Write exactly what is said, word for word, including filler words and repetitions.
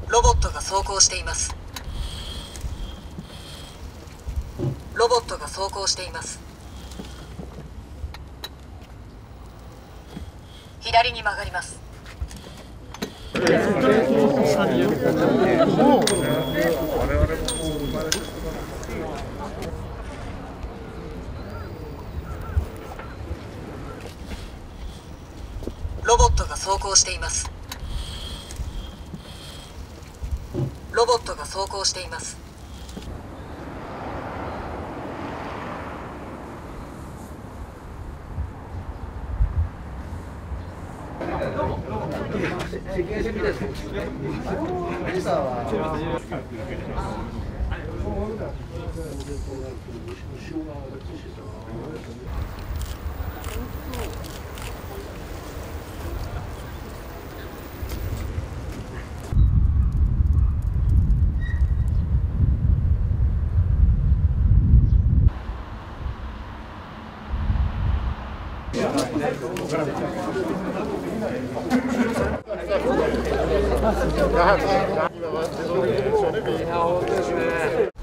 ロボットが走行しています。ロボットが走行しています。左に曲がります。ロボットが走行しています。ロボットが走行しています。 Ja,